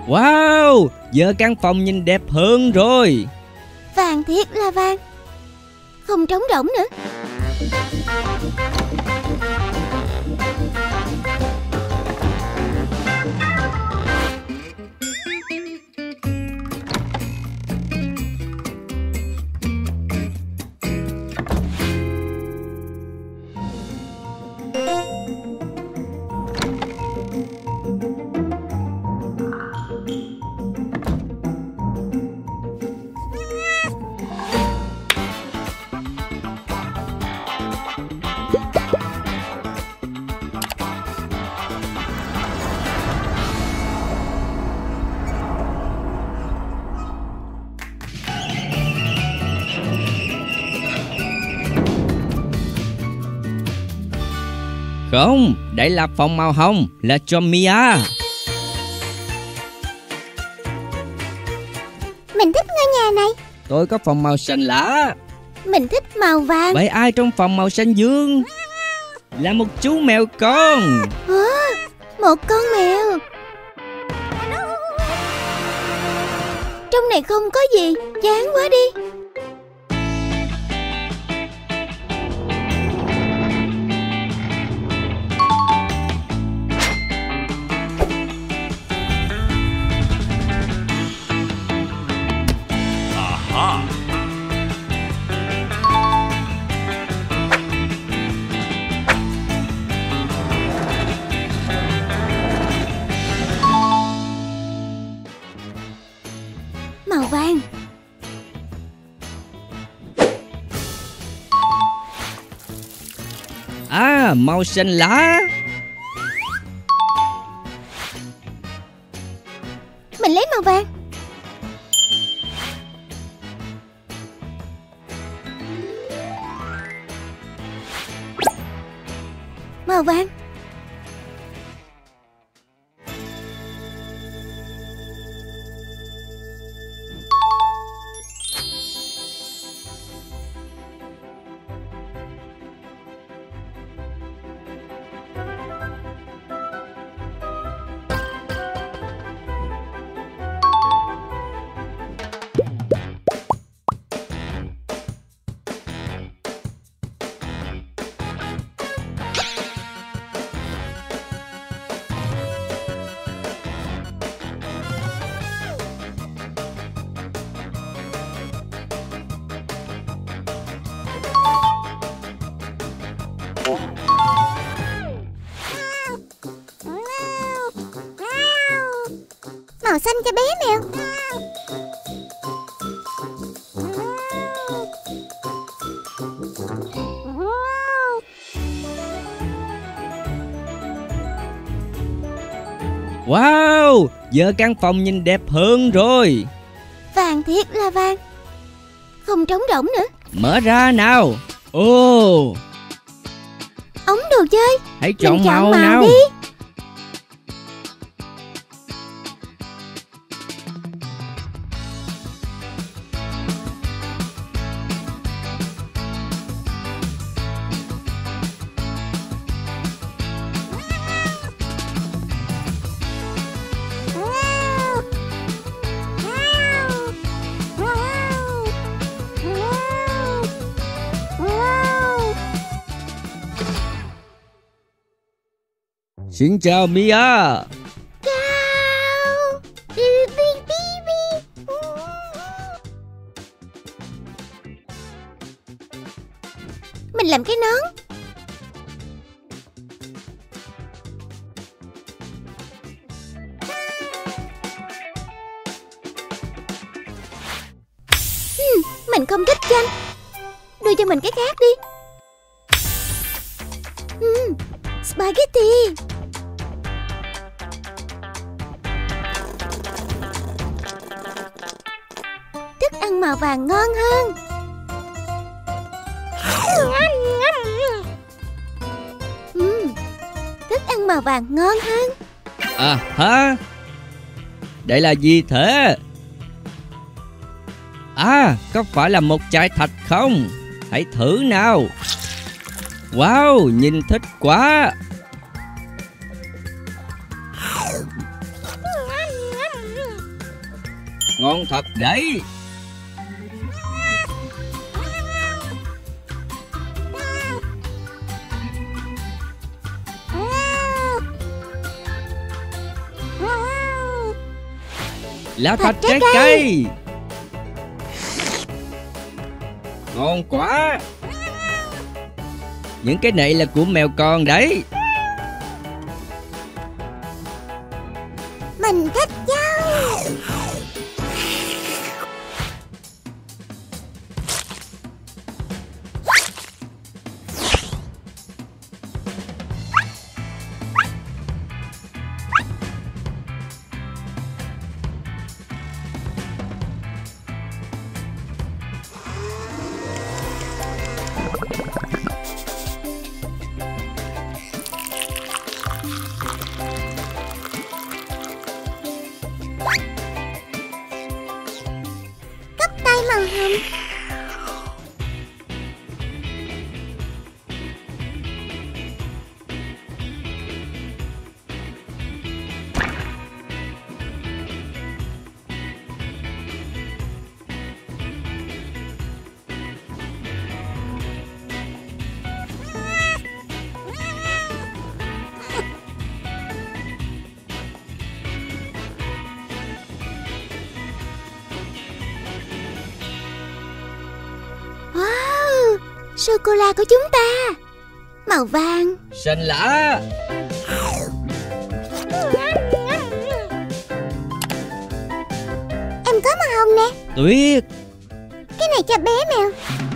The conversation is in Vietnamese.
Wow, giờ căn phòng nhìn đẹp hơn rồi. Vàng thiệt là vàng, không trống rỗng nữa. Không, đây là phòng màu hồng, là cho Mia. Mình thích ngôi nhà này. Tôi có phòng màu xanh lá. Mình thích màu vàng. Vậy ai trong phòng màu xanh dương? Là một chú mèo con. Một con mèo. Trong này không có gì, chán quá đi. Màu vàng. À, màu xanh lá. Mình lấy màu vàng. Màu vàng. Màu xanh cho bé mèo. Wow, giờ căn phòng nhìn đẹp hơn rồi. Vàng thiệt là vàng, không trống rỗng nữa. Mở ra nào. Ồ, Ống đồ chơi. hãy Mình chọn màu nào. đi. Xin chào Mia. Chào. Mình làm cái nón. Mình không thích chanh. Đưa cho mình cái khác đi. Spaghetti. Thức ăn màu vàng ngon hơn. Thức ăn màu vàng ngon hơn. À hả? Đây là gì thế? À, có phải là một chai thạch không? Hãy thử nào. Wow, nhìn thích quá. Ngon thật đấy. Lá thạch trái cây. Ngon quá. Những cái này là của mèo con đấy. Mình thích dâu. Cốc tay màu hồng. Wow, sô-cô-la của chúng ta màu vàng. Xanh lá. Em có màu hồng nè. Tuyệt. Cái này cho bé mèo.